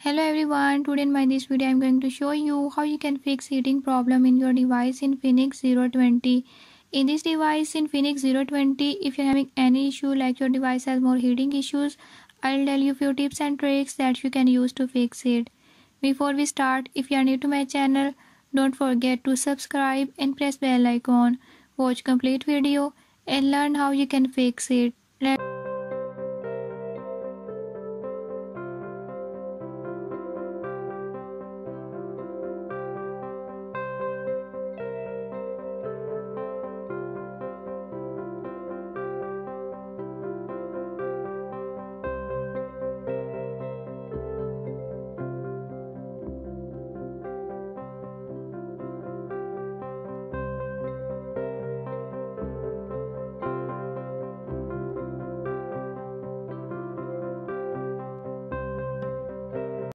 Hello everyone, today in this video I am going to show you how you can fix heating problem in your device in Infinix Zero 20. In this device in Infinix Zero 20, if you are having any issue like your device has more heating issues, I'll tell you few tips and tricks that you can use to fix it. Before we start, if you are new to my channel, don't forget to subscribe and press bell icon. Watch complete video and learn how you can fix it.